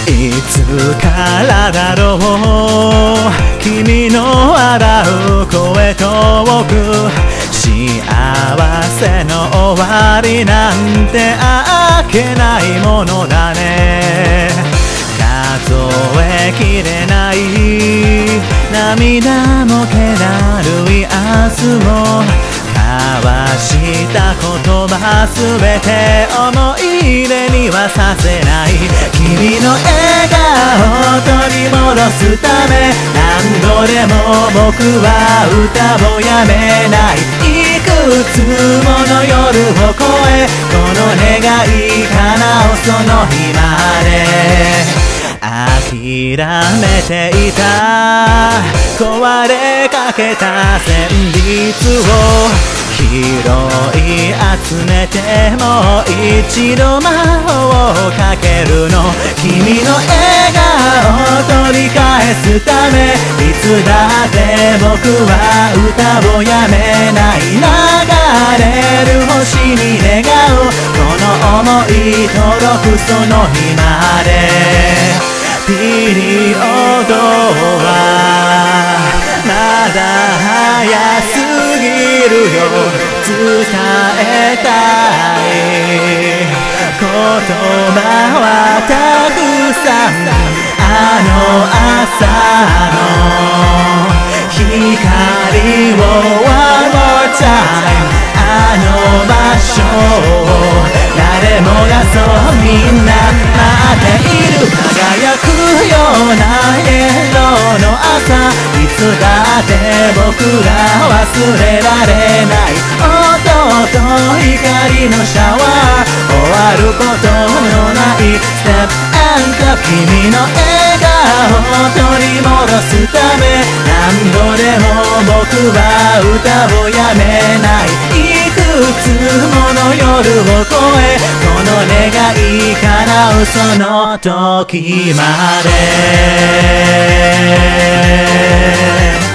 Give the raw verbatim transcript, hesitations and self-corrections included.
いつからだろう君の笑う声遠く幸せの終わりなんてあっけないものだね数えきれない涙も気だるい明日も交わした言葉すべて思い出にはさせない君の笑顔を取り戻すため何度でも僕は歌をやめないいくつもの夜を越えこの願い叶うその日まで諦めていた壊れかけた旋律を拾い集めてもう一度魔法をかけるの君の笑顔を取り返すためいつだって僕は歌をやめない流れる星に願うこの想い届くその日までピリオドはまだ早すぎるよ伝えたい言葉はたくさんあの朝の光を One more time あの場所を誰もがそうみんな待っている輝くようなイエローの朝いつだって僕ら忘れられない音と光のシャワー終わることのないステップ君の笑顔を取り戻すため何度でも僕は歌をやめないいくつもの夜を越えこの願い叶うその時まで